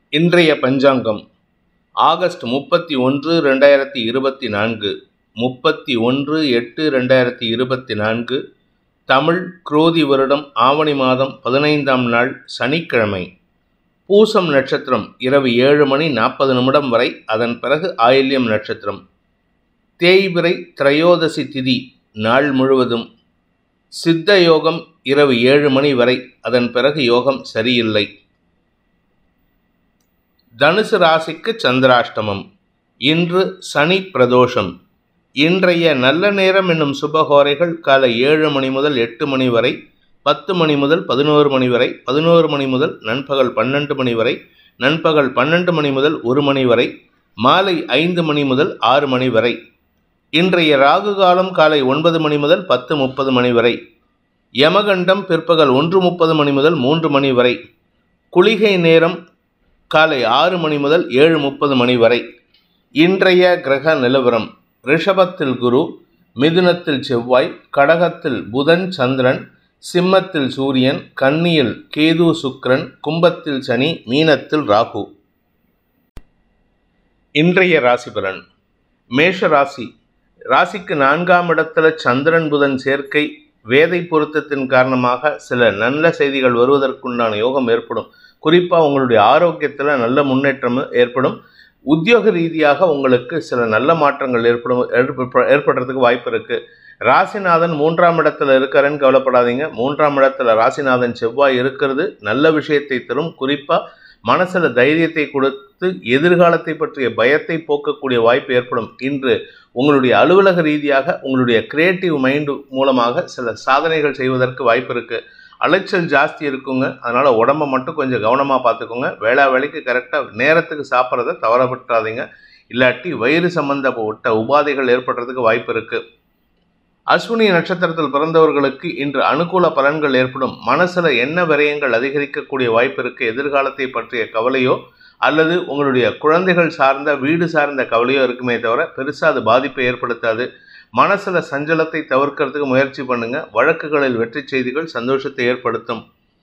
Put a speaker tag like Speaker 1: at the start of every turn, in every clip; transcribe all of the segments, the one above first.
Speaker 1: இன்றைய பஞ்சாங்கம் ஆகஸ்ட் 31, 2024, 31/8/2024, தமிழ் குரோதி வருடம் ஆவணி மாதம் 15ஆம் நாள் சனிக்கிழமை. பூசம் நட்சத்திரம் இரவு 7:40 வரை, அதன் பிறகு ஆயில்யம் நட்சத்திரம். தேய்பிறை திரையோதசி திதி நாள் முழுவதும். சித்த யோகம் இரவு 7 வரை, அதன் பிறகு யோகம் சரியில்லை. தனுசு ராசிக்கு சந்திராஷ்டமம். இன்று சனி பிரதோஷம். இன்றைய நல்ல நேரம் என்னும் சுபகோரைகள் காலை 7 முதல் 8 வரை, 10 முதல் 11 வரை, 11 முதல் நண்பகல் 12 வரை, நண்பகல் 12 முதல் 1 வரை, மாலை 5 முதல் 6 வரை. இன்றைய ராகு காலம் காலை 9 முதல் 10:30 வரை. யமகண்டம் பிற்பகல் 1:30 முதல் 3 வரை. குளிகை நேரம் காலை 6 முதல் 7:30 வரை. இன்றைய கிரக நிலவரம்: ரிஷபத்தில் குரு, மிதுனத்தில் செவ்வாய், கடகத்தில் புதன் சந்திரன், சிம்மத்தில் சூரியன், கன்னியில் கேது சுக்கிரன், கும்பத்தில் சனி, மீனத்தில் ராகு. இன்றைய ராசி பலன்: மேஷ ராசி. ராசிக்கு 4ஆம் இடத்துல சந்திரன் புதன் சேர்க்கை, வேதை பொருத்தத்தின் காரணமாக சில நல்ல செய்திகள் வருவதற்குண்டான யோகம் ஏற்படும். குறிப்பாக உங்களுடைய ஆரோக்கியத்தில் நல்ல முன்னேற்றம் ஏற்படும். உத்தியோக ரீதியாக உங்களுக்கு சில நல்ல மாற்றங்கள் ஏற்படுறதுக்கு வாய்ப்பு இருக்குது. ராசிநாதன் 3ஆம் இடத்துல இருக்காருன்னு கவலைப்படாதீங்க. 3ஆம் இடத்துல ராசிநாதன் செவ்வாய் இருக்கிறது நல்ல விஷயத்தை தரும். குறிப்பாக மனசில் தைரியத்தை கொடுத்து எதிர்காலத்தை பற்றிய பயத்தை போக்கக்கூடிய வாய்ப்பு ஏற்படும். இன்று உங்களுடைய அலுவலக ரீதியாக உங்களுடைய கிரியேட்டிவ் மைண்டு மூலமாக சில சாதனைகள் செய்வதற்கு வாய்ப்பு இருக்குது. அலைச்சல் ஜாஸ்தி இருக்குங்க. அதனால் உடம்பை மட்டும் கொஞ்சம் கவனமாக பார்த்துக்கோங்க. வேலைக்கு கரெக்டாக நேரத்துக்கு சாப்பிட்றத தவறப்பட்டாதீங்க. இல்லாட்டி வயிறு சம்பந்தப்பட்ட உபாதைகள் ஏற்படுறதுக்கு வாய்ப்பு இருக்குது. அஸ்வினி நட்சத்திரத்தில் பிறந்தவர்களுக்கு இன்று அனுகூல பலன்கள் ஏற்படும். மனசில் எண்ண விரயங்கள் அதிகரிக்கக்கூடிய வாய்ப்பு இருக்குது. எதிர்காலத்தை பற்றிய கவலையோ அல்லது உங்களுடைய குழந்தைகள் சார்ந்த வீடு சார்ந்த கவலையோ இருக்குமே தவிர பெருசாக அது பாதிப்பை ஏற்படுத்தாது. மனசில் சஞ்சலத்தை தவிர்க்கிறதுக்கு முயற்சி பண்ணுங்கள். வழக்குகளில் வெற்றி செய்திகள் சந்தோஷத்தை ஏற்படுத்தும்.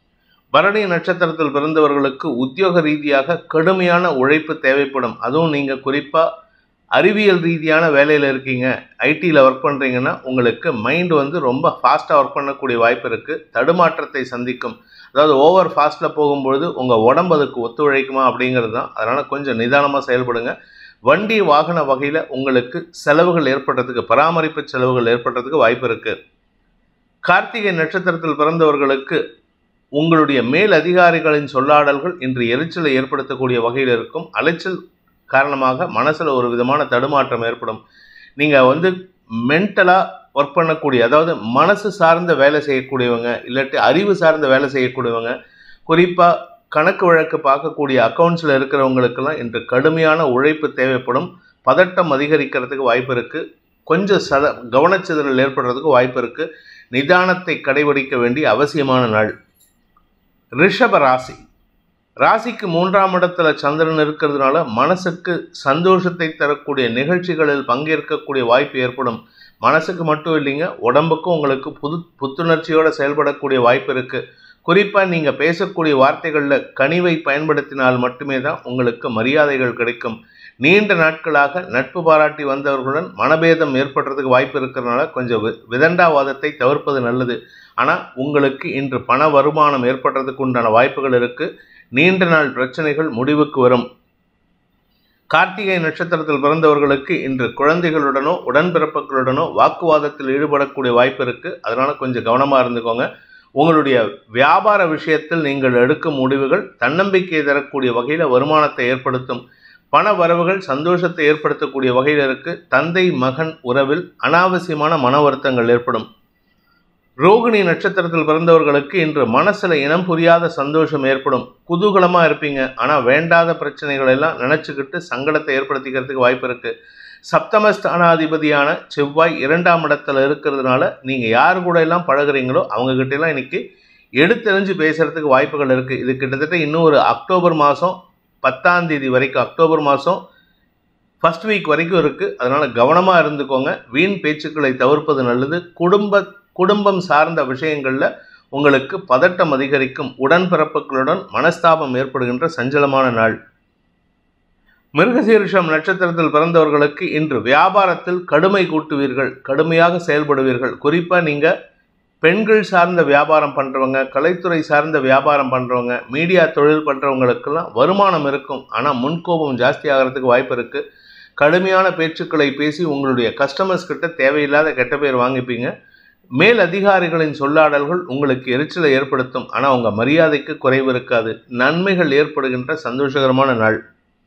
Speaker 1: பரணி நட்சத்திரத்தில் பிறந்தவர்களுக்கு உத்தியோக ரீதியாக கடுமையான உழைப்பு தேவைப்படும். அதுவும் நீங்கள் குறிப்பாக அறிவியல் ரீதியான வேலையில் இருக்கீங்க, ஐடியில் ஒர்க் பண்ணுறீங்கன்னா உங்களுக்கு மைண்டு ரொம்ப ஃபாஸ்ட்டாக ஒர்க் பண்ணக்கூடிய வாய்ப்பு இருக்குது. தடுமாற்றத்தை சந்திக்கும். அதாவது ஓவர் ஃபாஸ்ட்டில் போகும்பொழுது உங்கள் உடம்பு அதுக்கு ஒத்துழைக்குமா அப்படிங்கிறது தான். அதனால் கொஞ்சம் நிதானமாக செயல்படுங்க. வண்டி வாகன வகையில் உங்களுக்கு செலவுகள் ஏற்படுறதுக்கு, பராமரிப்பு செலவுகள் ஏற்படுறதுக்கு வாய்ப்பு இருக்குது. கார்த்திகை நட்சத்திரத்தில் பிறந்தவர்களுக்கு உங்களுடைய மேல் அதிகாரிகளின் சொல்லாடல்கள் இன்று எரிச்சலை ஏற்படுத்தக்கூடிய வகையில் இருக்கும். அலைச்சல் காரணமாக மனசில் ஒரு விதமான தடுமாற்றம் ஏற்படும். நீங்கள் மென்டலாக ஒர்க் பண்ணக்கூடிய, அதாவது மனசு சார்ந்த வேலை செய்யக்கூடியவங்க, இல்லாட்டி அறிவு சார்ந்த வேலை செய்யக்கூடியவங்க, குறிப்பாக கணக்கு வழக்கு பார்க்கக்கூடிய அக்கௌண்ட்ஸில் இருக்கிறவங்களுக்கெல்லாம் இன்று கடுமையான உழைப்பு தேவைப்படும். பதட்டம் அதிகரிக்கிறதுக்கு வாய்ப்பு இருக்குது. கொஞ்சம் கவனச்சிதறல் ஏற்படுறதுக்கு வாய்ப்பு இருக்குது. நிதானத்தை கடைபிடிக்க வேண்டிய அவசியமான நாள். ரிஷப ராசி. ராசிக்கு 3ஆம் இடத்துல சந்திரன் இருக்கிறதுனால மனசுக்கு சந்தோஷத்தை தரக்கூடிய நிகழ்ச்சிகளில் பங்கேற்கக்கூடிய வாய்ப்பு ஏற்படும். மனசுக்கு மட்டும் இல்லைங்க, உடம்புக்கும் உங்களுக்கு புத்துணர்ச்சியோடு செயல்படக்கூடிய வாய்ப்பு இருக்குது. குறிப்பாக நீங்கள் பேசக்கூடிய வார்த்தைகளில் கனிவை பயன்படுத்தினால் மட்டுமே தான் உங்களுக்கு மரியாதைகள் கிடைக்கும். நீண்ட நாட்களாக நட்பு பாராட்டி வந்தவர்களுடன் மனபேதம் ஏற்படுறதுக்கு வாய்ப்பு இருக்கிறதுனால கொஞ்சம் விதண்டாவாதத்தை தவிர்ப்பது நல்லது. ஆனால் உங்களுக்கு இன்று பண வருமானம் ஏற்படுறதுக்கு உண்டான வாய்ப்புகள் இருக்குது. நீண்ட நாள் பிரச்சனைகள் முடிவுக்கு வரும். கார்த்திகை நட்சத்திரத்தில் பிறந்தவர்களுக்கு இன்று குழந்தைகளுடனோ உடன்பிறப்புகளுடனோ வாக்குவாதத்தில் ஈடுபடக்கூடிய வாய்ப்பு இருக்குது. அதனால் கொஞ்சம் கவனமாக இருந்துக்கோங்க. உங்களுடைய வியாபார விஷயத்தில் நீங்கள் எடுக்கும் முடிவுகள் தன்னம்பிக்கை தரக்கூடிய வகையில் வருமானத்தை ஏற்படுத்தும். பண வரவுகள் சந்தோஷத்தை ஏற்படுத்தக்கூடிய வகையில் இருக்குது. தந்தை மகன் உறவில் அனாவசியமான மன வருத்தங்கள் ஏற்படும். ரோகிணி நட்சத்திரத்தில் பிறந்தவர்களுக்கு இன்று மனசில் இனம் புரியாத சந்தோஷம் ஏற்படும். குதூகலமாக இருப்பீங்க. ஆனால் வேண்டாத பிரச்சனைகள் எல்லாம் நினச்சிக்கிட்டு சங்கடத்தை ஏற்படுத்திக்கிறதுக்கு வாய்ப்பு இருக்குது. சப்தமஸ்தானாதிபதியான செவ்வாய் 2ஆம் இடத்துல இருக்கிறதுனால நீங்கள் யார் கூட எல்லாம் பழகுறீங்களோ அவங்ககிட்டலாம் இன்றைக்கி எடுத்தெறிஞ்சு பேசுகிறதுக்கு வாய்ப்புகள் இருக்குது. இது கிட்டத்தட்ட இன்னும் ஒரு அக்டோபர் மாதம் 10ஆம் தேதி வரைக்கும், அக்டோபர் மாதம் ஃபர்ஸ்ட் வீக் வரைக்கும் இருக்குது. அதனால் கவனமாக இருந்துக்கோங்க. வீண் பேச்சுக்களை தவிர்ப்பது நல்லது. குடும்பம் சார்ந்த விஷயங்களில் உங்களுக்கு பதட்டம் அதிகரிக்கும். உடன்பிறப்புகளுடன் மனஸ்தாபம் ஏற்படுகின்ற சஞ்சலமான நாள். மிருகசீரிஷம் நட்சத்திரத்தில் பிறந்தவர்களுக்கு இன்று வியாபாரத்தில் கடுமை கூட்டுவீர்கள், கடுமையாக செயல்படுவீர்கள். குறிப்பாக நீங்கள் பெண்கள் சார்ந்த வியாபாரம் பண்ணுறவங்க, கலைத்துறை சார்ந்த வியாபாரம் பண்ணுறவங்க, மீடியா தொழில் பண்ணுறவங்களுக்கெல்லாம் வருமானம் இருக்கும். ஆனால் முன்கோபம் ஜாஸ்தி ஆகிறதுக்கு வாய்ப்பு இருக்குது. கடுமையான பேச்சுக்களை பேசி உங்களுடைய கஸ்டமர்ஸ் கிட்ட தேவையில்லாத கெட்ட பேர் வாங்கிப்பீங்க. மேல் அதிகாரிகளின் சொல்லாடல்கள் உங்களுக்கு எரிச்சலை ஏற்படுத்தும். ஆனால் உங்கள் மரியாதைக்கு குறைவு இருக்காது. நன்மைகள் ஏற்படுகின்ற சந்தோஷகரமான நாள்.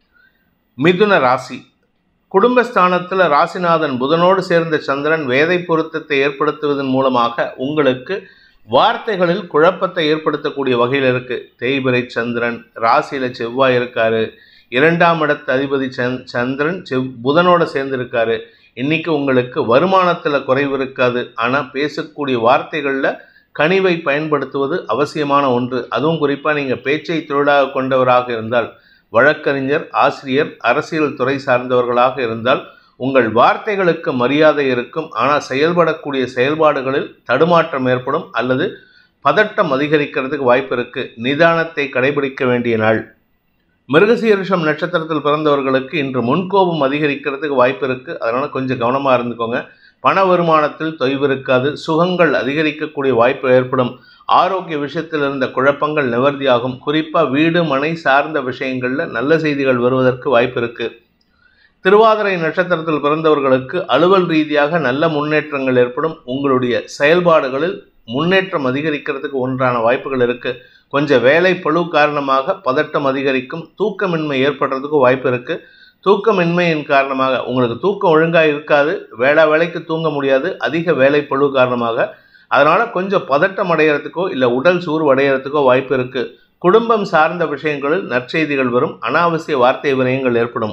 Speaker 1: மிதுன ராசி. குடும்பஸ்தானத்தில் ராசிநாதன் புதனோடு சேர்ந்த சந்திரன் வேதை பொருத்தத்தை ஏற்படுத்துவதன் மூலமாக உங்களுக்கு வார்த்தைகளில் குழப்பத்தை ஏற்படுத்தக்கூடிய வகையில் இருக்குது. தேய்பிரை சந்திரன், ராசியில் செவ்வாய் இருக்காரு, 2ஆம் இடத்து அதிபதி சந்திரன் புதனோடு சேர்ந்திருக்காரு. இன்னைக்கு உங்களுக்கு வருமானத்தில் குறைவு இருக்காது. ஆனால் பேசக்கூடிய வார்த்தைகளில் கனிவை பயன்படுத்துவது அவசியமான ஒன்று. அதுவும் குறிப்பாக நீங்கள் பேச்சை தொழிலாக கொண்டவராக இருந்தால், வழக்கறிஞர், ஆசிரியர், அரசியல் துறை சார்ந்தவர்களாக இருந்தால் உங்கள் வார்த்தைகளுக்கு மரியாதை இருக்கும். ஆனால் செயல்படக்கூடிய செயல்பாடுகளில் தடுமாற்றம் ஏற்படும் அல்லது பதட்டம் அதிகரிக்கிறதுக்கு வாய்ப்பு இருக்குது. நிதானத்தை கடைபிடிக்க வேண்டிய நாள். மிருகசீரிஷம் நட்சத்திரத்தில் பிறந்தவர்களுக்கு இன்று முன்கோபம் அதிகரிக்கிறதுக்கு வாய்ப்பு இருக்குது. அதனால் கொஞ்சம் கவனமாக இருந்துக்கோங்க. பண வருமானத்தில் தொய்வு இருக்காது. சுகங்கள் அதிகரிக்கக்கூடிய வாய்ப்பு ஏற்படும். ஆரோக்கிய விஷயத்தில் இருந்த குழப்பங்கள் நிவர்த்தியாகும். குறிப்பாக வீடு மனை சார்ந்த விஷயங்களில் நல்ல செய்திகள் வருவதற்கு வாய்ப்பு இருக்குது. திருவாதிரை நட்சத்திரத்தில் பிறந்தவர்களுக்கு அலுவல் ரீதியாக நல்ல முன்னேற்றங்கள் ஏற்படும். உங்களுடைய செயல்பாடுகளில் முன்னேற்றம் அதிகரிக்கிறதுக்கு ஒன்றான வாய்ப்புகள் இருக்குது. கொஞ்சம் வேலை பளு காரணமாக பதட்டம் அதிகரிக்கும். தூக்கமின்மை ஏற்படுறதுக்கு வாய்ப்பு இருக்குது. தூக்கமின்மையின் காரணமாக உங்களுக்கு தூக்கம் ஒழுங்காக இருக்காது. வேலைக்கு தூங்க முடியாது, அதிக வேலை பளு காரணமாக. அதனால் கொஞ்சம் பதட்டம் அடைகிறதுக்கோ இல்லை உடல் சூறு அடைகிறதுக்கோ வாய்ப்பு இருக்குது. குடும்பம் சார்ந்த விஷயங்களில் நற்செய்திகள் வரும். அனாவசிய வார்த்தை விரயங்கள் ஏற்படும்.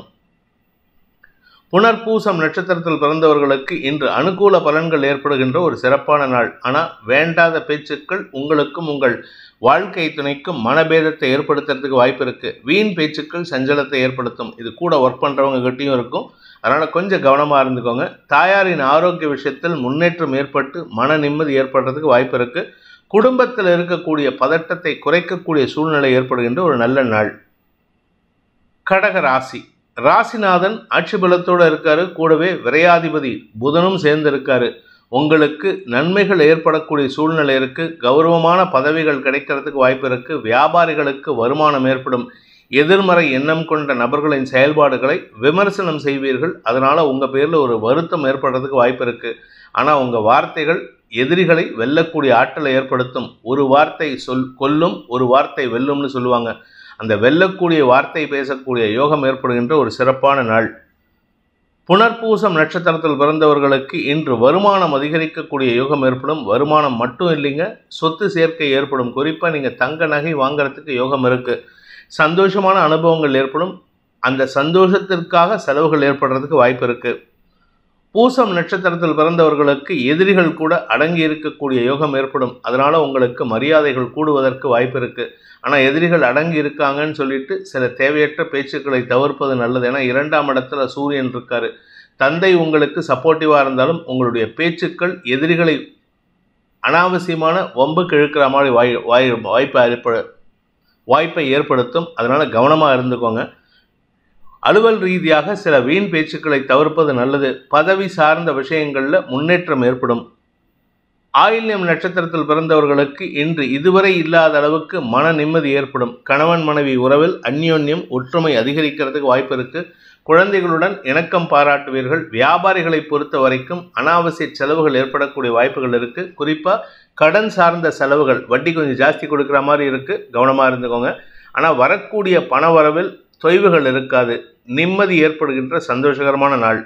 Speaker 1: புனர்பூசம் நட்சத்திரத்தில் பிறந்தவர்களுக்கு இன்று அனுகூல பலன்கள் ஏற்படுகின்ற ஒரு சிறப்பான நாள். ஆனால் வேண்டாத பேச்சுக்கள் உங்களுக்கும் உங்கள் வாழ்க்கை துணைக்கும் மனபேதத்தை ஏற்படுத்துறதுக்கு வாய்ப்பு இருக்குது. வீண் பேச்சுக்கள் சஞ்சலத்தை ஏற்படுத்தும். இது கூட ஒர்க் பண்ணுறவங்க கிட்டையும் இருக்கும். அதனால் கொஞ்சம் கவனமாக இருந்துக்கோங்க. தாயாரின் ஆரோக்கிய விஷயத்தில் முன்னேற்றம் ஏற்பட்டு மன நிம்மதி ஏற்படுறதுக்கு வாய்ப்பு இருக்குது. குடும்பத்தில் இருக்கக்கூடிய பதட்டத்தை குறைக்கக்கூடிய சூழ்நிலை ஏற்படுகின்ற ஒரு நல்ல நாள். கடக ராசி. ராசிநாதன் ஆட்சி பலத்தோடு இருக்காரு. கூடவே விரையாதிபதி புதனும் சேர்ந்து இருக்காரு. உங்களுக்கு நன்மைகள் ஏற்படக்கூடிய சூழ்நிலை இருக்குது. கௌரவமான பதவிகள் கிடைக்கிறதுக்கு வாய்ப்பு இருக்குது. வியாபாரிகளுக்கு வருமானம் ஏற்படும். எதிர்மறை எண்ணம் கொண்ட நபர்களின் செயல்பாடுகளை விமர்சனம் செய்வீர்கள். அதனால் உங்கள் பேரில் ஒரு வருத்தம் ஏற்படுறதுக்கு வாய்ப்பு இருக்குது. ஆனால் உங்கள் வார்த்தைகள் எதிரிகளை வெல்லக்கூடிய ஆற்றலை ஏற்படுத்தும். ஒரு வார்த்தை கொல்லும், ஒரு வார்த்தை வெல்லும்னு சொல்லுவாங்க. அந்த வெல்லக்கூடிய வார்த்தை பேசக்கூடிய யோகம் ஏற்படுகின்ற ஒரு சிறப்பான நாள். புனர்பூசம் நட்சத்திரத்தில் பிறந்தவர்களுக்கு இன்று வருமானம் அதிகரிக்கக்கூடிய யோகம் ஏற்படும். வருமானம் மட்டும் இல்லைங்க, சொத்து சேர்க்கை ஏற்படும். குறிப்பாக நீங்கள் தங்க நகை வாங்கிறதுக்கு யோகம் இருக்குது. சந்தோஷமான அனுபவங்கள் ஏற்படும். அந்த சந்தோஷத்திற்காக செலவுகள் ஏற்படுறதுக்கு வாய்ப்பு இருக்குது. பூசம் நட்சத்திரத்தில் பிறந்தவர்களுக்கு எதிரிகள் கூட அடங்கி இருக்கக்கூடிய யோகம் ஏற்படும். அதனால் உங்களுக்கு மரியாதைகள் கூடுவதற்கு வாய்ப்பு இருக்குது. ஆனால் எதிரிகள் அடங்கி இருக்காங்கன்னு சொல்லிட்டு சில தேவையற்ற பேச்சுக்களை தவிர்ப்பது நல்லது. ஏன்னா 2ஆம் இடத்துல சூரியன் இருக்காரு. தந்தை உங்களுக்கு சப்போர்ட்டிவாக இருந்தாலும் உங்களுடைய பேச்சுக்கள் எதிரிகளை அனாவசியமான வம்புக்கு இழுக்கிற மாதிரி வாய்ப்பை ஏற்படுத்தும். அதனால் கவனமாக இருந்துக்கோங்க. அலுவல் ரீதியாக சில வீண் பேச்சுக்களை தவிர்ப்பது நல்லது. பதவி சார்ந்த விஷயங்களில் முன்னேற்றம் ஏற்படும். ஆயில்யம் நட்சத்திரத்தில் பிறந்தவர்களுக்கு இன்று இதுவரை இல்லாத அளவுக்கு மன நிம்மதி ஏற்படும். கணவன் மனைவி உறவில் அந்யோன்யம் ஒற்றுமை அதிகரிக்கிறதுக்கு வாய்ப்பு இருக்குது. குழந்தைகளுடன் இணக்கம் பாராட்டுவீர்கள். வியாபாரிகளை பொறுத்த வரைக்கும் அனாவசிய செலவுகள் ஏற்படக்கூடிய வாய்ப்புகள் இருக்குது. குறிப்பாக கடன் சார்ந்த செலவுகள், வட்டி கொஞ்சம் ஜாஸ்தி கொடுக்குற மாதிரி இருக்குது. கவனமாக இருந்துக்கோங்க. ஆனால் வரக்கூடிய பண வரவில் தொய்வுகள் இருக்காது. நிம்மதி ஏற்படுகின்ற சந்தோஷகரமான நாள்.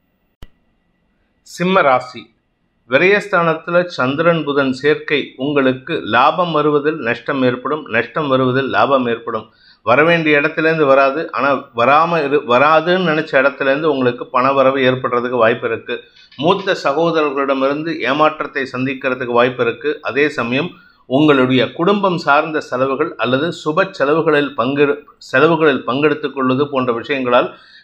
Speaker 1: சிம்ம ராசி. விரயஸ்தானத்தில் சந்திரன் புதன் சேர்க்கை உங்களுக்கு லாபம் வருவதில் நஷ்டம் ஏற்படும், நஷ்டம் வருவதில் லாபம் ஏற்படும். வரவேண்டிய இடத்துலேருந்து வராது. ஆனால் வராதுன்னு நினச்ச இடத்துலேருந்து உங்களுக்கு பண வரவு ஏற்படுறதுக்கு வாய்ப்பு இருக்குது. மூத்த சகோதரர்களிடமிருந்து ஏமாற்றத்தை சந்திக்கிறதுக்கு வாய்ப்பு இருக்குது. அதே சமயம் உங்களுடைய குடும்பம் சார்ந்த செலவுகள் அல்லது சுப செலவுகளில் பங்கெடுத்துக் கொள்வது போன்ற விஷயங்களால்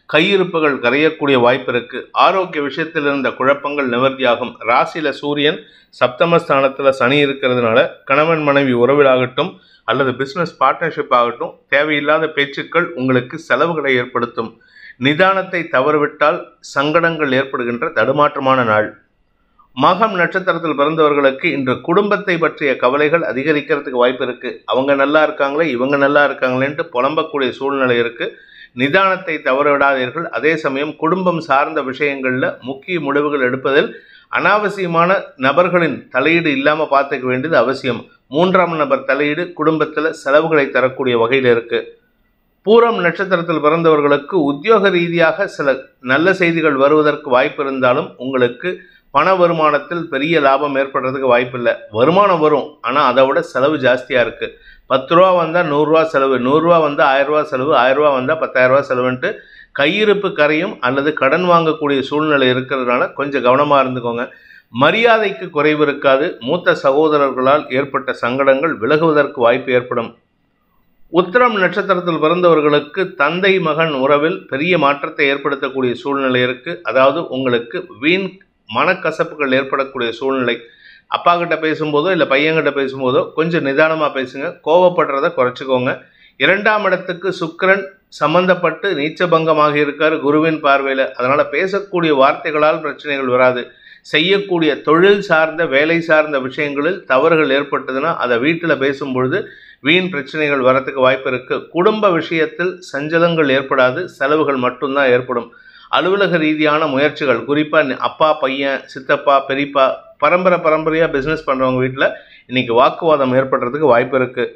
Speaker 1: கையிருப்புகள் கரையக்கூடிய வாய்ப்பு இருக்கு. ஆரோக்கிய விஷயத்தில் இருந்த குழப்பங்கள் நிவர்த்தியாகும். ராசியில சூரியன், சப்தமஸ்தானத்துல சனி இருக்கிறதுனால கணவன் மனைவி உறவிலாகட்டும் அல்லது பிசினஸ் பார்ட்னர்ஷிப் ஆகட்டும் தேவையில்லாத பேச்சுக்கள் உங்களுக்கு செலவுகளை ஏற்படுத்தும். நிதானத்தை தவறவிட்டால் சங்கடங்கள் ஏற்படுகின்ற தடுமாற்றமான நாள். மகம் நட்சத்திரத்தில் பிறந்தவர்களுக்கு இன்று குடும்பத்தை பற்றிய கவலைகள் அதிகரிக்கிறதுக்கு வாய்ப்பு இருக்கு. அவங்க நல்லா இருக்காங்களே, இவங்க நல்லா இருக்காங்களேன்ட்டு புலம்பக்கூடிய சூழ்நிலை இருக்கு. நிதானத்தை தவற விடாதீர்கள். அதே சமயம் குடும்பம் சார்ந்த விஷயங்கள்ல முக்கிய முடிவுகள் எடுப்பதில் அனாவசியமான நபர்களின் தலையீடு இல்லாம பார்த்துக்க வேண்டியது அவசியம். 3ஆம் நபர் தலையீடு குடும்பத்துல செலவுகளை தரக்கூடிய வகையில் இருக்கு. பூரம் நட்சத்திரத்தில் பிறந்தவர்களுக்கு உத்தியோக ரீதியாக சில நல்ல செய்திகள் வருவதற்கு வாய்ப்பு இருந்தாலும் உங்களுக்கு பண வருமானத்தில் பெரிய லாபம் ஏற்படுறதுக்கு வாய்ப்பு இல்லை. வருமானம் வரும், ஆனால் அதை விட செலவு ஜாஸ்தியாக இருக்குது. 10 ரூபா வந்தால் 100 ரூபா செலவு, 100 ரூபா வந்தால் 1000 ரூபா செலவு, 1000 ரூபா வந்தால் 10,000 ரூபா செலவுன்ட்டு கையிருப்பு கரையும் அல்லது கடன் வாங்கக்கூடிய சூழ்நிலை இருக்கிறதுனால கொஞ்சம் கவனமாக இருந்துக்கோங்க. மரியாதைக்கு குறைவு இருக்காது. மூத்த சகோதரர்களால் ஏற்பட்ட சங்கடங்கள் விலகுவதற்கு வாய்ப்பு ஏற்படும். உத்திரம் நட்சத்திரத்தில் பிறந்தவர்களுக்கு தந்தை மகன் உறவில் பெரிய மாற்றத்தை ஏற்படுத்தக்கூடிய சூழ்நிலை இருக்குது. அதாவது உங்களுக்கு வீண் மனக்கசப்புகள் ஏற்படக்கூடிய சூழ்நிலை. அப்பா கிட்ட பேசும்போதோ இல்லை பையன்கிட்ட பேசும்போதோ கொஞ்சம் நிதானமாக பேசுங்க. கோவப்படுறதை குறைச்சிக்கோங்க. 2ஆம் இடத்துக்கு சுக்கிரன் சம்பந்தப்பட்டு நீச்சபங்கமாக இருக்கார் குருவின் பார்வையில். அதனால் பேசக்கூடிய வார்த்தைகளால் பிரச்சனைகள் வராது. செய்யக்கூடிய தொழில் சார்ந்த வேலை சார்ந்த விஷயங்களில் தவறுகள் ஏற்பட்டதுன்னா அதை வீட்டில் பேசும்பொழுது வீண் பிரச்சனைகள் வரத்துக்கு வாய்ப்பு இருக்குது. குடும்ப விஷயத்தில் சஞ்சலங்கள் ஏற்படாது, செலவுகள் மட்டும்தான் ஏற்படும். அலுவலக ரீதியான முயற்சிகள், குறிப்பாக அப்பா பையன் சித்தப்பா பெரியப்பா பரம்பரையாக பிஸ்னஸ் பண்ணுறவங்க வீட்டில் இன்னைக்கு வாக்குவாதம் ஏற்படுறதுக்கு வாய்ப்பு இருக்குது.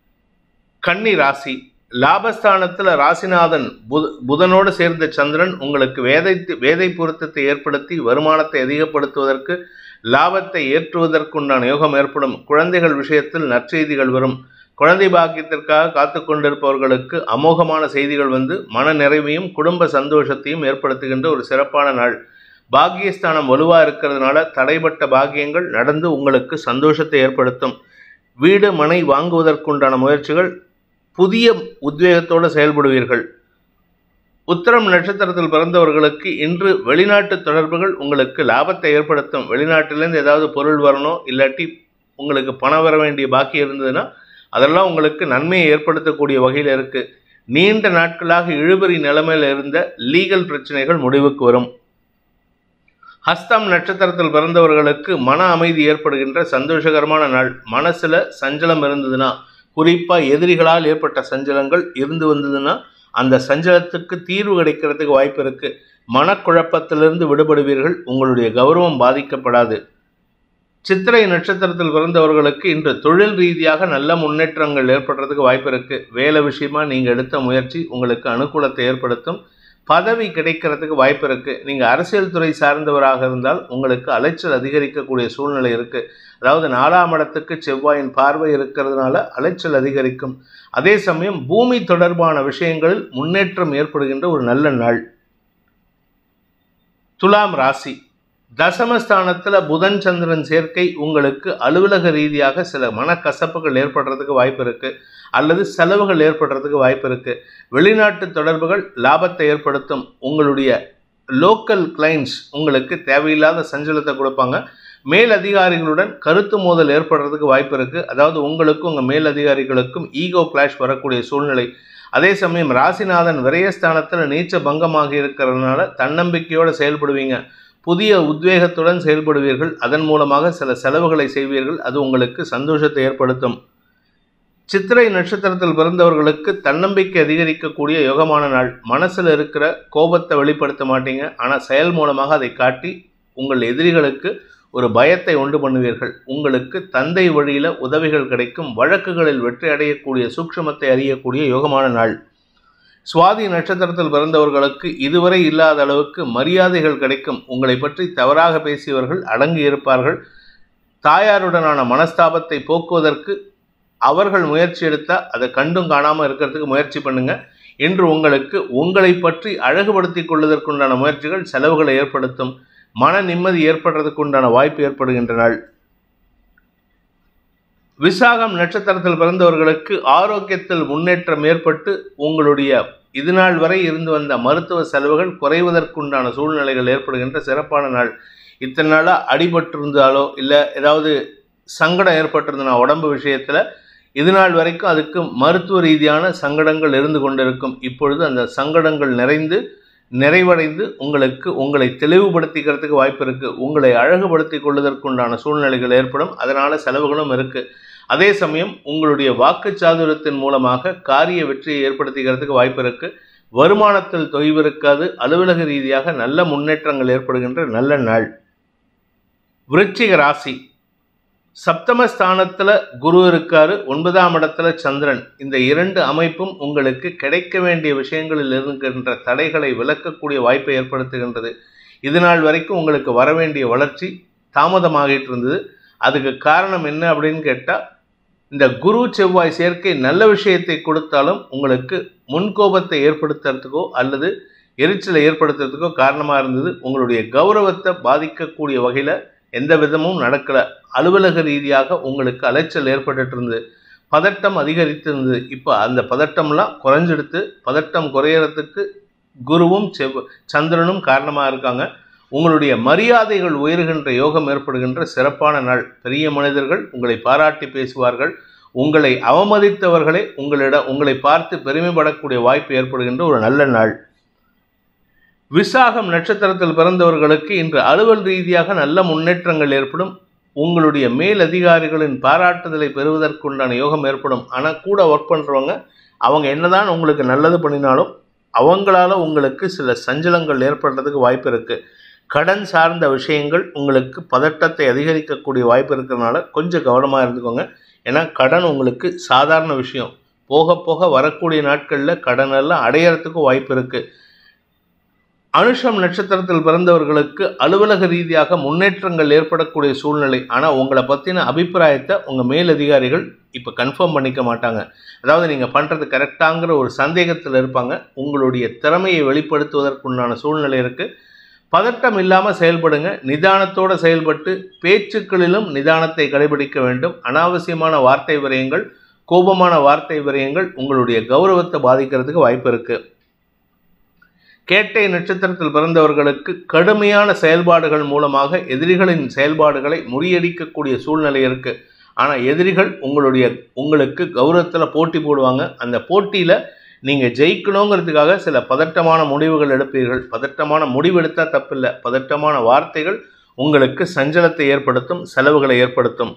Speaker 1: கன்னி ராசி. லாபஸ்தானத்தில் ராசிநாதன் புதனோடு சேர்ந்த சந்திரன் உங்களுக்கு வேதை பொருத்தத்தை ஏற்படுத்தி வருமானத்தை அதிகப்படுத்துவதற்கு லாபத்தை ஏற்றுவதற்குண்டான யோகம் ஏற்படும். குழந்தைகள் விஷயத்தில் நற்செய்திகள் வரும். குழந்தை பாக்கியத்திற்காக காத்து கொண்டிருப்பவர்களுக்கு அமோகமான செய்திகள் வந்து மன நிறைவையும் குடும்ப சந்தோஷத்தையும் ஏற்படுத்துகின்ற ஒரு சிறப்பான நாள். பாக்கியஸ்தானம் வலுவாக இருக்கிறதுனால தடைப்பட்ட பாக்கியங்கள் நடந்து உங்களுக்கு சந்தோஷத்தை ஏற்படுத்தும். வீடு மனை வாங்குவதற்குண்டான முயற்சிகள் புதிய உத்வேகத்தோடு செயல்படுவீர்கள். உத்திரம் நட்சத்திரத்தில் பிறந்தவர்களுக்கு இன்று வெளிநாட்டு தொடர்புகள் உங்களுக்கு லாபத்தை ஏற்படுத்தும். வெளிநாட்டிலேருந்து ஏதாவது பொருள் வரணும், இல்லாட்டி உங்களுக்கு பணம் வர வேண்டிய பாக்கி இருந்ததுன்னா அதெல்லாம் உங்களுக்கு நன்மையை ஏற்படுத்தக்கூடிய வகையில் இருக்குது. நீண்ட நாட்களாக இழுபறி நிலைமையில் இருந்த லீகல் பிரச்சனைகள் முடிவுக்கு வரும். ஹஸ்தம் நட்சத்திரத்தில் பிறந்தவர்களுக்கு மன அமைதி ஏற்படுகின்ற சந்தோஷகரமான நாள். மனசில் சஞ்சலம் இருந்ததுன்னா, குறிப்பாக எதிரிகளால் ஏற்பட்ட சஞ்சலங்கள் இருந்து வந்ததுன்னா அந்த சஞ்சலத்துக்கு தீர்வு கிடைக்கிறதுக்கு வாய்ப்பு இருக்குது. மனக்குழப்பத்திலிருந்து விடுபடுவீர்கள். உங்களுடைய கௌரவம் பாதிக்கப்படாது. சித்திரை நட்சத்திரத்தில் பிறந்தவர்களுக்கு இன்று தொழில் ரீதியாக நல்ல முன்னேற்றங்கள் ஏற்படுறதுக்கு வாய்ப்பு இருக்குது. வேலை விஷயமா நீங்கள் எடுத்த முயற்சி உங்களுக்கு அனுகூலத்தை ஏற்படுத்தும். பதவி கிடைக்கிறதுக்கு வாய்ப்பு இருக்குது. நீங்கள் அரசியல் துறை சார்ந்தவராக இருந்தால் உங்களுக்கு அலைச்சல் அதிகரிக்கக்கூடிய சூழ்நிலை இருக்குது. அதாவது 4ஆம் இடத்துக்கு செவ்வாயின் பார்வை இருக்கிறதுனால அலைச்சல் அதிகரிக்கும். அதே சமயம் பூமி தொடர்பான விஷயங்களில் முன்னேற்றம் ஏற்படுகின்ற ஒரு நல்ல நாள். துலாம் ராசி. தசமஸ்தானத்தில் புதன் சந்திரன் சேர்க்கை உங்களுக்கு அலுவலக ரீதியாக சில மனக்கசப்புகள் ஏற்படுறதுக்கு வாய்ப்பு இருக்குது, அல்லது செலவுகள் ஏற்படுறதுக்கு வாய்ப்பு இருக்குது. வெளிநாட்டு தொடர்புகள் லாபத்தை ஏற்படுத்தும். உங்களுடைய லோக்கல் கிளைண்ட்ஸ் உங்களுக்கு தேவையில்லாத சஞ்சலத்தை கொடுப்பாங்க. மேல் அதிகாரிகளுடன் கருத்து மோதல் ஏற்படுறதுக்கு வாய்ப்பு இருக்குது. அதாவது உங்களுக்கும் உங்கள் மேல் அதிகாரிகளுக்கும் ஈகோ கிளாஷ் வரக்கூடிய சூழ்நிலை. அதே சமயம் ராசிநாதன் விரயஸ்தானத்தில் நீச்ச பங்கமாக இருக்கிறதுனால தன்னம்பிக்கையோடு செயல்படுவீங்க. புதிய உத்வேகத்துடன் செயல்படுவீர்கள். அதன் மூலமாக சில செலவுகளை செய்வீர்கள். அது உங்களுக்கு சந்தோஷத்தை ஏற்படுத்தும். சித்திரை நட்சத்திரத்தில் பிறந்தவர்களுக்கு தன்னம்பிக்கை அதிகரிக்கக்கூடிய யோகமான நாள். மனசில் இருக்கிற கோபத்தை வெளிப்படுத்த மாட்டீங்க, ஆனால் செயல் மூலமாக அதை காட்டி உங்கள் எதிரிகளுக்கு ஒரு பயத்தை உண்டு பண்ணுவீர்கள். உங்களுக்கு தந்தை வழியில் உதவிகள் கிடைக்கும். வழக்குகளில் வெற்றி அடையக்கூடிய சூக்ஷ்மத்தை அறியக்கூடிய யோகமான நாள். சுவாதி நட்சத்திரத்தில் பிறந்தவர்களுக்கு இதுவரை இல்லாத அளவுக்கு மரியாதைகள் கிடைக்கும். உங்களை பற்றி தவறாக பேசியவர்கள் அடங்கி இருப்பார்கள். தாயாருடனான மனஸ்தாபத்தை போக்குவதற்கு அவர்கள் முயற்சி எடுத்தால் அதை கண்டும் காணாமல் இருக்கிறதுக்கு முயற்சி பண்ணுங்க. இன்று உங்களுக்கு உங்களை பற்றி அழகுபடுத்திக் கொள்வதற்குண்டான முயற்சிகள் செலவுகளை ஏற்படுத்தும். மன நிம்மதி ஏற்படுறதுக்கு உண்டான வாய்ப்பு ஏற்படுகின்ற நாள். விசாகம் நட்சத்திரத்தில் பிறந்தவர்களுக்கு ஆரோக்கியத்தில் முன்னேற்றம் ஏற்பட்டு உங்களுடைய இது நாள் வரை இருந்து வந்த மருத்துவ செலவுகள் குறைவதற்குண்டான சூழ்நிலைகள் ஏற்படுகின்ற சிறப்பான நாள். இத்தனை நாளாக அடிபட்டிருந்தாலோ இல்லை ஏதாவது சங்கடம் ஏற்பட்டிருந்தனா உடம்பு விஷயத்தில் இது நாள் வரைக்கும் அதுக்கு மருத்துவ ரீதியான சங்கடங்கள் இருந்து கொண்டிருக்கும். இப்பொழுது அந்த சங்கடங்கள் நிறைவடைந்து உங்களை தெளிவுபடுத்திக்கிறதுக்கு வாய்ப்பு இருக்குது. உங்களை அழகுபடுத்தி கொள்வதற்குண்டான சூழ்நிலைகள் ஏற்படும். அதனால் செலவுகளும் இருக்குது. அதே சமயம் உங்களுடைய வாக்கு சாதுரியத்தின் மூலமாக காரிய வெற்றியை ஏற்படுத்திக்கிறதுக்கு வாய்ப்பு இருக்குது. வருமானத்தில் தொய்வு இருக்காது. அலுவலக ரீதியாக நல்ல முன்னேற்றங்கள் ஏற்படுகின்ற நல்ல நாள். விருச்சிக ராசி. சப்தமஸ்தானத்தில் குரு இருக்காரு, 9ஆம் இடத்துல சந்திரன். இந்த 2 அமைப்பும் உங்களுக்கு கிடைக்க வேண்டிய விஷயங்களில் இருக்கின்ற தடைகளை விலக்கக்கூடிய வாய்ப்பை ஏற்படுத்துகின்றது. இது நாள் வரைக்கும் உங்களுக்கு வர வேண்டிய வளர்ச்சி தாமதமாகிட்டு இருந்தது. அதுக்கு காரணம் என்ன அப்படின்னு கேட்டால், இந்த குரு செவ்வாய் சேர்க்கை நல்ல விஷயத்தை கொடுத்தாலும் உங்களுக்கு முன்கோபத்தை ஏற்படுத்துறதுக்கோ அல்லது எரிச்சலை ஏற்படுத்துறதுக்கோ காரணமாக இருந்தது. உங்களுடைய கௌரவத்தை பாதிக்கக்கூடிய வகையில் எந்த விதமும் நடக்கலை. அலுவலக ரீதியாக உங்களுக்கு அலைச்சல் ஏற்பட்டு இருந்தது. பதட்டம் அதிகரித்திருந்தது. இப்போ அந்த பதட்டம்லாம் குறைஞ்செடுத்து, பதட்டம் குறையறதுக்கு குருவும் சந்திரனும் காரணமாக இருக்காங்க. உங்களுடைய மரியாதைகள் உயர்கின்ற யோகம் ஏற்படுகின்ற சிறப்பான நாள். பெரிய மனிதர்கள் உங்களை பாராட்டி பேசுவார்கள். உங்களை அவமதித்தவர்களே உங்களை பார்த்து பெருமைப்படக்கூடிய வாய்ப்பு ஏற்படுகின்ற ஒரு நல்ல நாள். விசாகம் நட்சத்திரத்தில் பிறந்தவர்களுக்கு இன்று அலுவல் ரீதியாக நல்ல முன்னேற்றங்கள் ஏற்படும். உங்களுடைய மேலதிகாரிகளின் பாராட்டுதலை பெறுவதற்குண்டான யோகம் ஏற்படும். ஆனால் கூட ஒர்க் பண்ணுறவங்க அவங்க என்னதான் உங்களுக்கு நல்லது பண்ணினாலும் அவங்களால உங்களுக்கு சில சஞ்சலங்கள் ஏற்படுறதுக்கு வாய்ப்பு இருக்குது. கடன் சார்ந்த விஷயங்கள் உங்களுக்கு பதட்டத்தை அதிகரிக்கக்கூடிய வாய்ப்பு இருக்கிறதுனால கொஞ்சம் கவனமாக இருந்துக்கோங்க. ஏன்னா கடன் உங்களுக்கு சாதாரண விஷயம். போக போக வரக்கூடிய நாட்களில் கடனெல்லாம் அடையிறதுக்கு வாய்ப்பு இருக்குது. அனுஷம் நட்சத்திரத்தில் பிறந்தவர்களுக்கு அலுவலக ரீதியாக முன்னேற்றங்கள் ஏற்படக்கூடிய சூழ்நிலை. ஆனால் உங்களை பற்றின அபிப்பிராயத்தை உங்கள் மேலதிகாரிகள் இப்போ கன்ஃபார்ம் பண்ணிக்க மாட்டாங்க. அதாவது நீங்கள் பண்ணுறது கரெக்டாங்கிற ஒரு சந்தேகத்தில் இருப்பாங்க. உங்களுடைய திறமையை வெளிப்படுத்துவதற்குண்டான சூழ்நிலை இருக்குது. பதட்டம் இல்லாமல் செயல்படுங்க. நிதானத்தோடு செயல்பட்டு பேச்சுக்களிலும் நிதானத்தை கடைபிடிக்க வேண்டும். அனாவசியமான வார்த்தை விரயங்கள், கோபமான வார்த்தை விரயங்கள் உங்களுடைய கௌரவத்தை பாதிக்கிறதுக்கு வாய்ப்பு இருக்குது. கேட்டை நட்சத்திரத்தில் பிறந்தவர்களுக்கு கடுமையான செயல்பாடுகள் மூலமாக எதிரிகளின் செயல்பாடுகளை முறியடிக்கக்கூடிய சூழ்நிலை இருக்குது. ஆனால் எதிரிகள் உங்களுக்கு கௌரவத்தில் போட்டி போடுவாங்க. அந்த போட்டியில் நீங்கள் ஜெயிக்கணுங்கிறதுக்காக சில பதட்டமான முடிவுகள் எடுப்பீர்கள். பதட்டமான முடிவு எடுத்தால் தப்பில்லை. பதட்டமான வார்த்தைகள் உங்களுக்கு சஞ்சலத்தை ஏற்படுத்தும், செலவுகளை ஏற்படுத்தும்.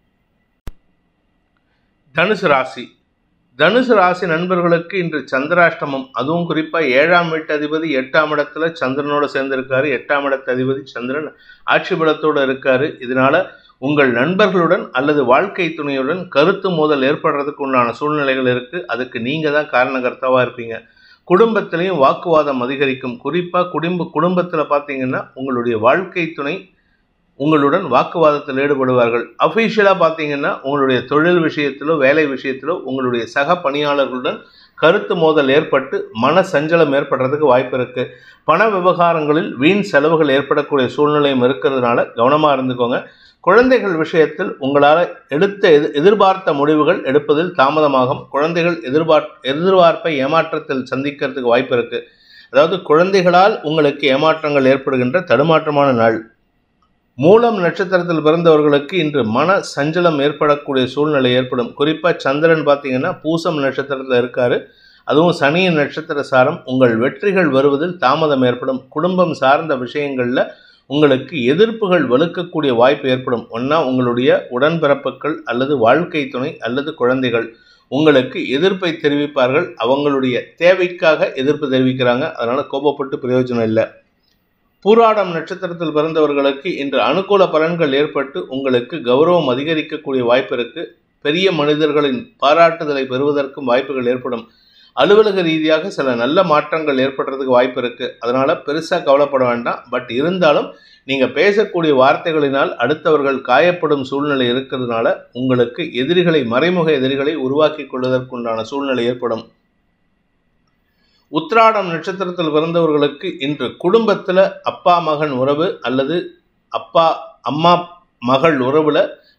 Speaker 1: தனுசு ராசி. தனுசு ராசி நண்பர்களுக்கு இன்று சந்திராஷ்டமம். அதுவும் குறிப்பாக 7ஆம் வீட்டு அதிபதி 8ஆம் இடத்துல சந்திரனோடு சேர்ந்திருக்காரு. 8ஆம் இடத்து அதிபதி சந்திரன் ஆட்சி பலத்தோடு இருக்காரு. இதனால உங்கள் நண்பர்களுடன் அல்லது வாழ்க்கை துணையுடன் கருத்து மோதல் ஏற்படுறதுக்கு உண்டான சூழ்நிலைகள் இருக்குது. அதுக்கு நீங்கள் தான் காரணகர்த்தாவாக இருப்பீங்க. குடும்பத்திலையும் வாக்குவாதம் அதிகரிக்கும். குறிப்பாக குடும்பத்தில் பார்த்தீங்கன்னா உங்களுடைய வாழ்க்கை துணை உங்களுடன் வாக்குவாதத்தில் ஈடுபடுவார்கள். அஃபீஷியலாக பார்த்தீங்கன்னா உங்களுடைய தொழில் விஷயத்திலோ வேலை விஷயத்திலோ உங்களுடைய சக பணியாளர்களுடன் கருத்து மோதல் ஏற்பட்டு மன சஞ்சலம் ஏற்படுறதுக்கு வாய்ப்பு இருக்குது. பண விவகாரங்களில் வீண் செலவுகள் ஏற்படக்கூடிய சூழ்நிலையும் இருக்கிறதுனால கவனமாக இருந்துக்கோங்க. குழந்தைகள் விஷயத்தில் உங்களால் எதிர்பார்த்த முடிவுகள் எடுப்பதில் தாமதமாகும். குழந்தைகள் எதிர்பார்ப்பை ஏமாற்றத்தில் சந்திக்கிறதுக்கு வாய்ப்பு இருக்குது. அதாவது குழந்தைகளால் உங்களுக்கு ஏமாற்றங்கள் ஏற்படுகின்ற தடுமாற்றமான நாள். மூலம் நட்சத்திரத்தில் பிறந்தவர்களுக்கு இன்று மன சஞ்சலம் ஏற்படக்கூடிய சூழ்நிலை ஏற்படும். குறிப்பாக சந்திரன் பார்த்தீங்கன்னா பூசம் நட்சத்திரத்தில் இருக்காரு. அதுவும் சனியின் நட்சத்திர சாரம். உங்கள் வெற்றிகள் வருவதில் தாமதம் ஏற்படும். குடும்பம் சார்ந்த விஷயங்களில் உங்களுக்கு எதிர்ப்புகள் வலுக்கக்கூடிய வாய்ப்பு ஏற்படும். ஒன்றா உங்களுடைய உடன்பிறப்புகள் அல்லது வாழ்க்கை துணை அல்லது குழந்தைகள் உங்களுக்கு எதிர்ப்பை தெரிவிப்பார்கள். அவங்களுடைய தேவைக்காக எதிர்ப்பு தெரிவிக்கிறாங்க. அதனால் கோபப்பட்டு பிரயோஜனம் இல்லை. பூராடம் நட்சத்திரத்தில் பிறந்தவர்களுக்கு இன்று அனுகூல பலன்கள் ஏற்பட்டு உங்களுக்கு கௌரவம் அதிகரிக்கக்கூடிய வாய்ப்பு இருக்குது. பெரிய மனிதர்களின் பாராட்டுதலை பெறுவதற்கும் வாய்ப்புகள் ஏற்படும். அலுவலக ரீதியாக சில நல்ல மாற்றங்கள் ஏற்படுறதுக்கு வாய்ப்பு இருக்குது. அதனால் பெருசாக கவலைப்பட வேண்டாம். பட் இருந்தாலும் நீங்கள் பேசக்கூடிய வார்த்தைகளினால் அடுத்தவர்கள் காயப்படும் சூழ்நிலை இருக்கிறதுனால உங்களுக்கு மறைமுக எதிரிகளை உருவாக்கி கொள்வதற்குண்டான சூழ்நிலை ஏற்படும். உத்திராடம் நட்சத்திரத்தில் பிறந்தவர்களுக்கு இன்று குடும்பத்தில் அப்பா மகன் உறவு அல்லது அப்பா அம்மா மகள் உறவில்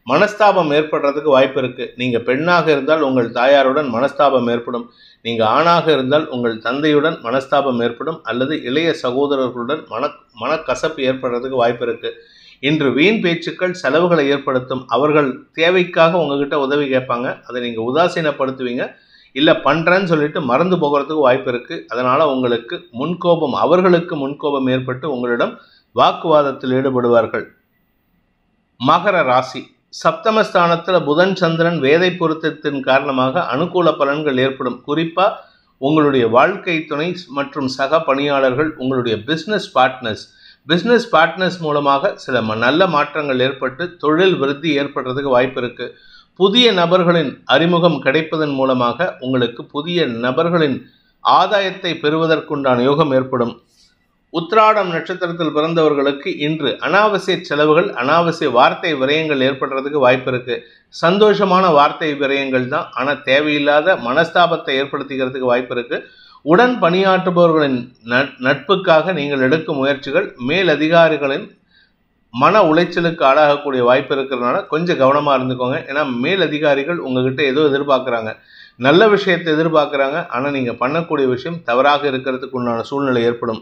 Speaker 1: மனஸ்தாபம் ஏற்படுறதுக்கு வாய்ப்பு இருக்குது. நீங்கள் பெண்ணாக இருந்தால் உங்கள் தாயாருடன் மனஸ்தாபம் ஏற்படும். நீங்கள் ஆணாக இருந்தால் உங்கள் தந்தையுடன் மனஸ்தாபம் ஏற்படும், அல்லது இளைய சகோதரர்களுடன் மனக்கசப்பு ஏற்படுறதுக்கு வாய்ப்பு இருக்குது. இன்று வீண் பேச்சுக்கள் செலவுகளை ஏற்படுத்தும். அவர்கள் தேவைக்காக உங்ககிட்ட உதவி கேட்பாங்க, அதை நீங்கள் உதாசீனப்படுத்துவீங்க, இல்லை பண்ணுறேன்னு சொல்லிட்டு மறந்து போகிறதுக்கு வாய்ப்பு இருக்குது. அதனால் உங்களுக்கு முன்கோபம், அவர்களுக்கு முன்கோபம் ஏற்பட்டு உங்களிடம் வாக்குவாதத்தில் ஈடுபடுவார்கள். மகர ராசி. சப்தமஸ்தானத்தில் புதன் சந்திரன் வேதை பொருத்தத்தின் காரணமாக அனுகூல பலன்கள் ஏற்படும். குறிப்பாக உங்களுடைய வாழ்க்கை துணை மற்றும் சக பணியாளர்கள், உங்களுடைய பிஸ்னஸ் பார்ட்னர்ஸ் மூலமாக சில நல்ல மாற்றங்கள் ஏற்பட்டு தொழில் விருத்தி ஏற்படுறதுக்கு வாய்ப்பு இருக்குது. புதிய நபர்களின் அறிமுகம் கிடைப்பதன் மூலமாக உங்களுக்கு புதிய நபர்களின் ஆதாயத்தை பெறுவதற்குண்டான யோகம் ஏற்படும். உத்திராடம் நட்சத்திரத்தில் பிறந்தவர்களுக்கு இன்று அனாவசிய செலவுகள், அனாவசிய வார்த்தை விரயங்கள் ஏற்படுறதுக்கு வாய்ப்பு இருக்குது. சந்தோஷமான வார்த்தை விரயங்கள் தான், ஆனால் தேவையில்லாத மனஸ்தாபத்தை ஏற்படுத்திக்கிறதுக்கு வாய்ப்பு இருக்குது. உடன் பணியாற்றுபவர்களின் நட்புக்காக நீங்கள் எடுக்கும் முயற்சிகள் மேலதிகாரிகளின் மன உளைச்சலுக்கு ஆளாகக்கூடிய வாய்ப்பு இருக்கிறதுனால கொஞ்சம் கவனமாக இருந்துக்கோங்க. ஏன்னா மேலதிகாரிகள் உங்ககிட்ட ஏதோ எதிர்பார்க்குறாங்க, நல்ல விஷயத்தை எதிர்பார்க்குறாங்க, ஆனால் நீங்கள் பண்ணக்கூடிய விஷயம் தவறாக இருக்கிறதுக்கு உண்டான சூழ்நிலை ஏற்படும்.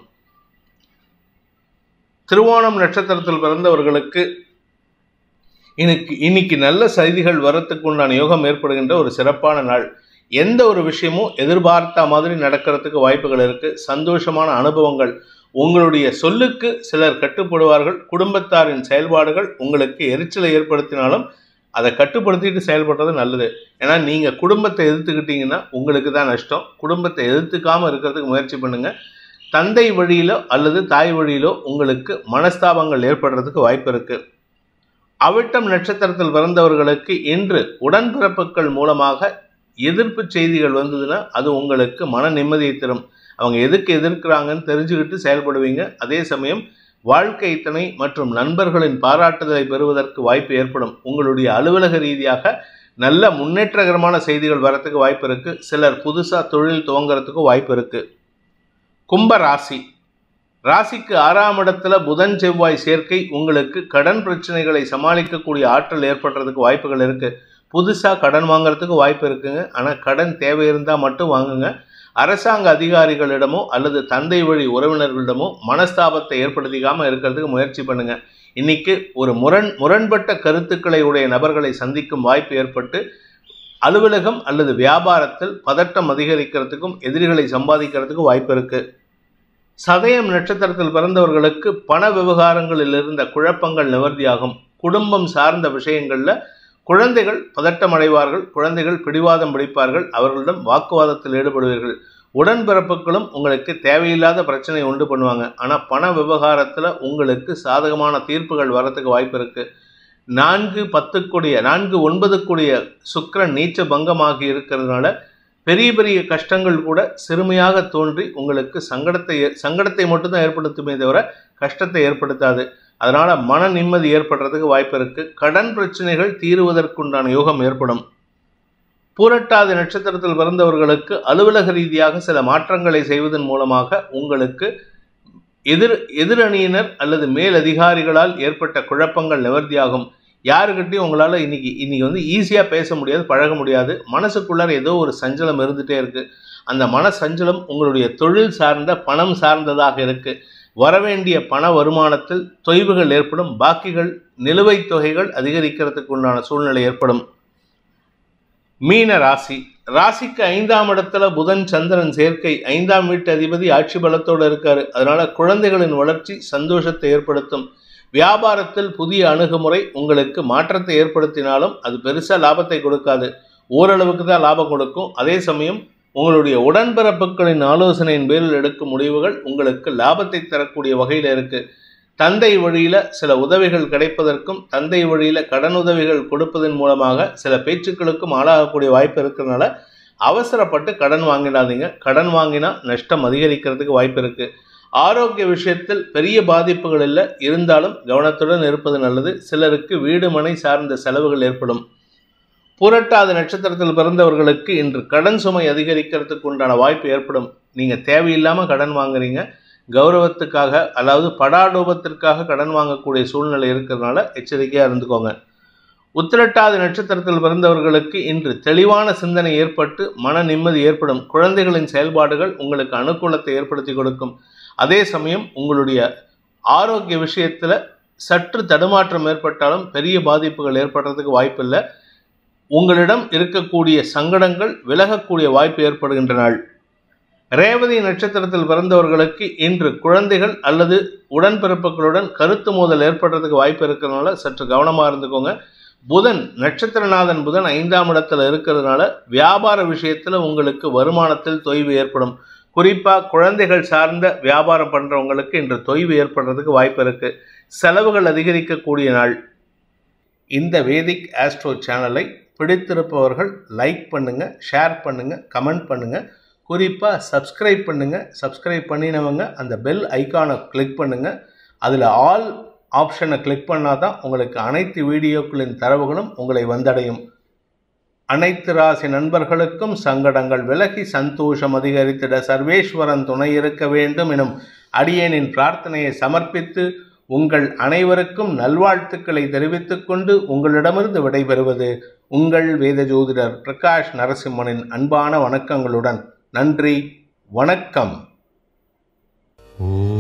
Speaker 1: திருவோணம் நட்சத்திரத்தில் பிறந்தவர்களுக்கு இன்னைக்கு நல்ல செய்திகள் வரத்துக்கு உண்டான யோகம் ஏற்படுகின்ற ஒரு சிறப்பான நாள். எந்த ஒரு விஷயமும் எதிர்பார்த்த மாதிரி நடக்கிறதுக்கு வாய்ப்புகள் இருக்குது. சந்தோஷமான அனுபவங்கள். உங்களுடைய சொல்லுக்கு சிலர் கட்டுப்படுவார்கள். குடும்பத்தாரின் செயல்பாடுகள் உங்களுக்கு எரிச்சலை ஏற்படுத்தினாலும் அதை கட்டுப்படுத்திட்டு செயல்படுறது நல்லது. ஏன்னா நீங்கள் குடும்பத்தை எதிர்த்துக்கிட்டீங்கன்னா உங்களுக்கு தான் நஷ்டம். குடும்பத்தை எதிர்த்துக்காமல் இருக்கிறதுக்கு முயற்சி பண்ணுங்கள். தந்தை வழியிலோ அல்லது தாய் வழியிலோ உங்களுக்கு மனஸ்தாபங்கள் ஏற்படுறதுக்கு வாய்ப்பு இருக்குது. அவிட்டம் நட்சத்திரத்தில் பிறந்தவர்களுக்கு இன்று உடன்பிறப்புகள் மூலமாக எதிர்ப்பு செய்திகள் வந்ததுன்னா அது உங்களுக்கு மன நிம்மதியை தரும். அவங்க எதுக்கு எதிர்க்கிறாங்கன்னு தெரிஞ்சுக்கிட்டு செயல்படுவீங்க. அதே சமயம் வாழ்க்கை துணை மற்றும் நண்பர்களின் பாராட்டுதலை பெறுவதற்கு வாய்ப்பு ஏற்படும். உங்களுடைய அலுவலக ரீதியாக நல்ல முன்னேற்றகரமான செய்திகள் வரத்துக்கு வாய்ப்பு இருக்குது. சிலர் புதுசாக தொழில் துவங்கிறதுக்கு வாய்ப்பு இருக்குது. கும்ப ராசி. ராசிக்கு 6ஆம் இடத்துல புதன் செவ்வாய் சேர்க்கை உங்களுக்கு கடன் பிரச்சனைகளை சமாளிக்கக்கூடிய ஆற்றல் ஏற்படுறதுக்கு வாய்ப்புகள் இருக்குது. புதுசாக கடன் வாங்குறதுக்கு வாய்ப்பு இருக்குங்க. ஆனால் கடன் தேவை இருந்தால் மட்டும் வாங்குங்க. அரசாங்க அதிகாரிகளிடமோ அல்லது தந்தை வழி உறவினர்களிடமோ மனஸ்தாபத்தை ஏற்படுத்திக்காமல் இருக்கிறதுக்கு முயற்சி பண்ணுங்க. இன்னைக்கு ஒரு முரண்பட்ட கருத்துக்களை உடைய நபர்களை சந்திக்கும் வாய்ப்பு ஏற்பட்டு அலுவலகம் அல்லது வியாபாரத்தில் பதட்டம் அதிகரிக்கிறதுக்கும் எதிரிகளை சம்பாதிக்கிறதுக்கு வாய்ப்பு இருக்கு. சதயம் நட்சத்திரத்தில் பிறந்தவர்களுக்கு பண விவகாரங்களில் இருந்த குழப்பங்கள் நிவர்த்தியாகும். குடும்பம் சார்ந்த விஷயங்களில் குழந்தைகள் பதட்டம் அடைவார்கள், குழந்தைகள் பிடிவாதம் பிடிப்பார்கள், அவர்களிடம் வாக்குவாதத்தில் ஈடுபடுவீர்கள். உடன்பிறப்புகளும் உங்களுக்கு தேவையில்லாத பிரச்சனை உண்டு பண்ணுவாங்க. ஆனால் பண விவகாரத்தில் உங்களுக்கு சாதகமான தீர்ப்புகள் வரத்துக்கு வாய்ப்பு இருக்குது. 4-9 சுக்கிரன் நீச்ச பங்கமாகி இருக்கிறதுனால பெரிய பெரிய கஷ்டங்கள் கூட சிறுமையாக தோன்றி உங்களுக்கு சங்கடத்தை மட்டும்தான் ஏற்படுத்துமே தவிர கஷ்டத்தை ஏற்படுத்தாது. அதனால் மன நிம்மதி ஏற்படுறதுக்கு வாய்ப்பு இருக்குது. கடன் பிரச்சனைகள் தீருவதற்குண்டான யோகம் ஏற்படும். பூரட்டாதி நட்சத்திரத்தில் பிறந்தவர்களுக்கு அலுவலக ரீதியாக சில மாற்றங்களை செய்வதன் மூலமாக உங்களுக்கு எதிரணியினர் அல்லது மேலதிகாரிகளால் ஏற்பட்ட குழப்பங்கள் நிவர்த்தியாகும். யாருக்கிட்டையும் உங்களால் இன்னைக்கு ஈஸியாக பேச முடியாது, பழக முடியாது. மனசுக்குள்ளார ஏதோ ஒரு சஞ்சலம் இருந்துகிட்டே இருக்குது. அந்த மன சஞ்சலம் உங்களுடைய தொழில் சார்ந்த பணம் சார்ந்ததாக இருக்குது. வரவேண்டிய பண வருமானத்தில் தொய்வுகள் ஏற்படும். பாக்கிகள் நிலுவைத் தொகைகள் அதிகரிக்கிறதுக்கு உண்டான சூழ்நிலை ஏற்படும். மீன ராசி. ராசிக்கு 5ஆம் இடத்துல புதன் சந்திரன் சேர்க்கை. 5ஆம் வீட்டு அதிபதி ஆட்சி பலத்தோடு இருக்காரு. அதனால குழந்தைகளின் வளர்ச்சி சந்தோஷத்தை ஏற்படுத்தும். வியாபாரத்தில் புதிய அணுகுமுறை உங்களுக்கு மாற்றத்தை ஏற்படுத்தினாலும் அது பெருசாக லாபத்தை கொடுக்காது, ஓரளவுக்கு தான் லாபம் கொடுக்கும். அதே சமயம் உங்களுடைய உடன்பிறப்புகளின் ஆலோசனையின் பேரில் எடுக்கும் முடிவுகள் உங்களுக்கு லாபத்தை தரக்கூடிய வகையில் இருக்குது. தந்தை வழியில் சில உதவிகள் கிடைப்பதற்கும் தந்தை வழியில் கடன் உதவிகள் கொடுப்பதன் மூலமாக சில பேச்சுக்களுக்கும் ஆளாகக்கூடிய வாய்ப்பு இருக்கிறதுனால அவசரப்பட்டு கடன் வாங்கிடாதீங்க. கடன் வாங்கினா நஷ்டம் அதிகரிக்கிறதுக்கு வாய்ப்பு இருக்குது. ஆரோக்கிய விஷயத்தில் பெரிய பாதிப்புகள் இல்லை, இருந்தாலும் கவனத்துடன் இருப்பது நல்லது. சிலருக்கு வீடு மனை சார்ந்த செலவுகள் ஏற்படும். பூரட்டாதி நட்சத்திரத்தில் பிறந்தவர்களுக்கு இன்று கடன் சுமை அதிகரிக்கிறதுக்கு உண்டான வாய்ப்பு ஏற்படும். நீங்கள் தேவையில்லாமல் கடன் வாங்குறீங்க. கௌரவத்துக்காக அதாவது படாடோபத்திற்காக கடன் வாங்கக்கூடிய சூழ்நிலை இருக்கிறதுனால எச்சரிக்கையாக இருந்துக்கோங்க. உத்திரட்டாதி நட்சத்திரத்தில் பிறந்தவர்களுக்கு இன்று தெளிவான சிந்தனை ஏற்பட்டு மன நிம்மதி ஏற்படும். குழந்தைகளின் செயல்பாடுகள் உங்களுக்கு அனுகூலத்தை ஏற்படுத்தி கொடுக்கும். அதே சமயம் உங்களுடைய ஆரோக்கிய விஷயத்தில் சற்று தடுமாற்றம் ஏற்பட்டாலும் பெரிய பாதிப்புகள் ஏற்படுறதுக்கு வாய்ப்பில்லை. உங்களிடம் இருக்கக்கூடிய சங்கடங்கள் விலகக்கூடிய வாய்ப்பு ஏற்படுகின்ற நாள். ரேவதி நட்சத்திரத்தில் பிறந்தவர்களுக்கு இன்று குழந்தைகள் அல்லது உடன்பிறப்புகளுடன் கருத்து மோதல் ஏற்படுறதுக்கு வாய்ப்பு இருக்கிறதுனால சற்று கவனமாக இருந்துக்கோங்க. புதன் நட்சத்திரநாதன் புதன் 5ஆம் இடத்துல இருக்கிறதுனால வியாபார விஷயத்தில் உங்களுக்கு வருமானத்தில் தொய்வு ஏற்படும். குறிப்பாக குழந்தைகள் சார்ந்த வியாபாரம் பண்ணுறவங்களுக்கு இன்று தொய்வு ஏற்படுறதுக்கு வாய்ப்பு இருக்குது. செலவுகள் அதிகரிக்கக்கூடிய நாள். இந்த வேதிக் ஆஸ்ட்ரோ சேனலை பிடித்திருப்பவர்கள் லைக் பண்ணுங்கள், ஷேர் பண்ணுங்கள், கமெண்ட் பண்ணுங்கள். குறிப்பாக சப்ஸ்கிரைப் பண்ணுங்கள். சப்ஸ்கிரைப் பண்ணினவங்க அந்த பெல் ஐக்கானை கிளிக் பண்ணுங்கள். அதில் ஆல் ஆப்ஷனை கிளிக் பண்ணால் தான் உங்களுக்கு அனைத்து வீடியோக்களின் தரவுகளும் உங்களை வந்தடையும். அனைத்து ராசி நண்பர்களுக்கும் சங்கடங்கள் விலகி சந்தோஷம் அதிகரித்திட சர்வேஸ்வரன் துணை இருக்க வேண்டும் எனும் அடியேனின் பிரார்த்தனையை சமர்ப்பித்து உங்கள் அனைவருக்கும் நல்வாழ்த்துக்களை தெரிவித்துக் கொண்டு உங்களிடமிருந்து விடைபெறுவது உங்கள் வேத ஜோதிடர் பிரகாஷ் நரசிம்மனின் அன்பான வணக்கங்களுடன். நன்றி, வணக்கம்.